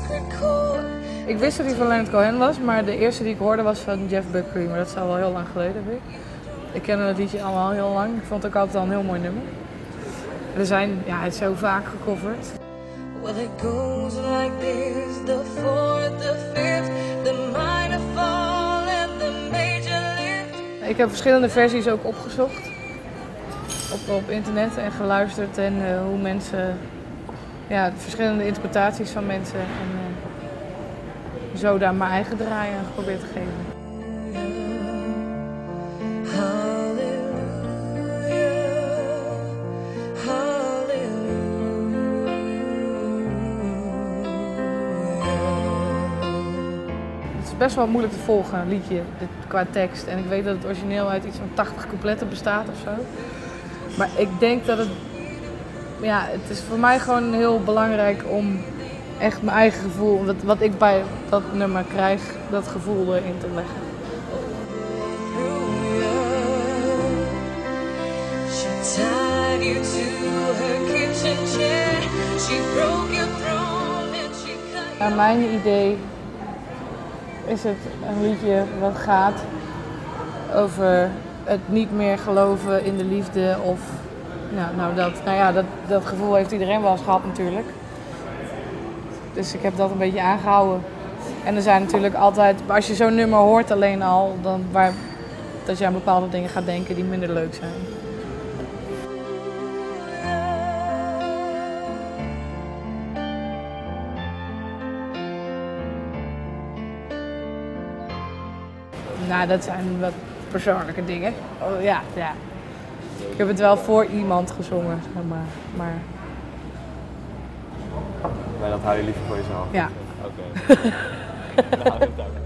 Ik wist dat hij van Leonard Cohen was, maar de eerste die ik hoorde was van Jeff Buckley, maar dat is al wel heel lang geleden weer. Ik kende het liedje allemaal heel lang, ik vond het ook altijd al een heel mooi nummer. Het is zo vaak gecoverd. Well, it goes like this, the fourth, the fifth, the minor fall and the major lift. Ik heb verschillende versies ook opgezocht op internet en geluisterd en hoe mensen, verschillende interpretaties van mensen en zo daar mijn eigen draai aan geprobeerd te geven. Het is best wel moeilijk te volgen, een liedje qua tekst. En ik weet dat het origineel uit iets van 80 coupletten bestaat of zo. Maar ik denk dat het is voor mij gewoon heel belangrijk om echt mijn eigen gevoel, wat ik bij dat nummer krijg, dat gevoel erin te leggen. Naar mijn idee is het een liedje wat gaat over het niet meer geloven in de liefde of dat gevoel heeft iedereen wel eens gehad natuurlijk. Dus ik heb dat een beetje aangehouden. En er zijn natuurlijk altijd, als je zo'n nummer hoort alleen al, dat je aan bepaalde dingen gaat denken die minder leuk zijn. Nou, dat zijn wat persoonlijke dingen. Oh, ja. Ik heb het wel voor iemand gezongen, zeg maar. Maar dat hou je liever voor jezelf? Ja. Oké. Nou,